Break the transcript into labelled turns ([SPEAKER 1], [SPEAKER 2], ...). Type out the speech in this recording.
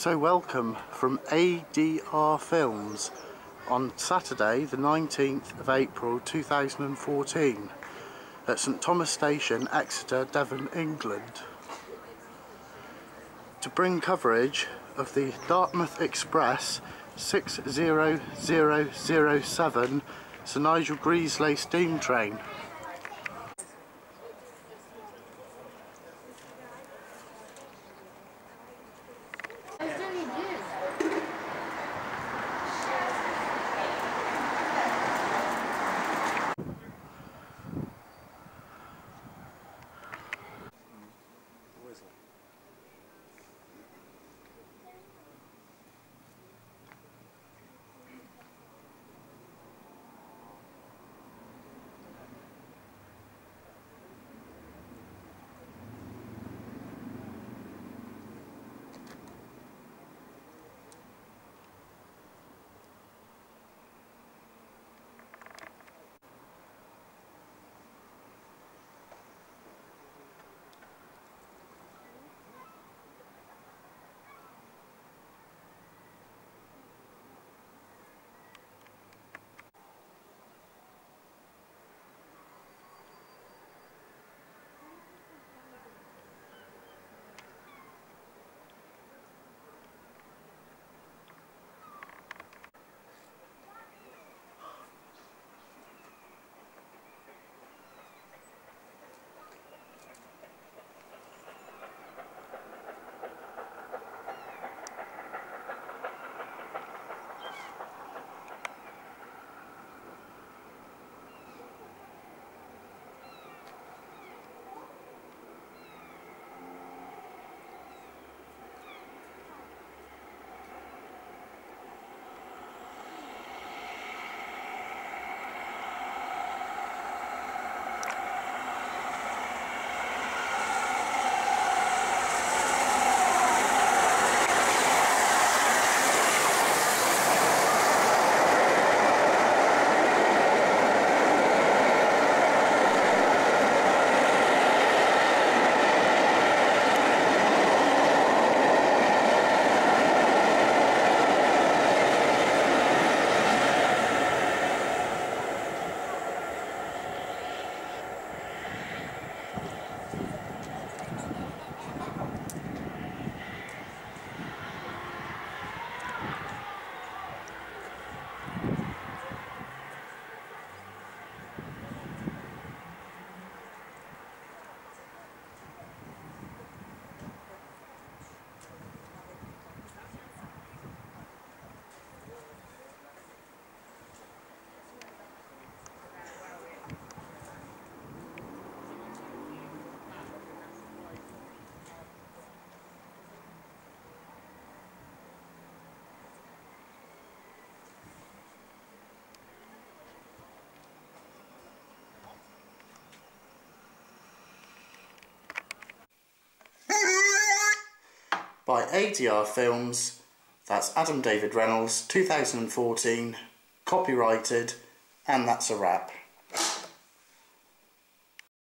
[SPEAKER 1] So welcome from ADR Films on Saturday the 19th of April 2014 at St Thomas Station, Exeter, Devon, England, to bring coverage of the Dartmouth Express 60007 Sir Nigel Greasley steam train. By ADR Films, that's Adam David Reynolds, 2014, copyrighted, and that's a wrap.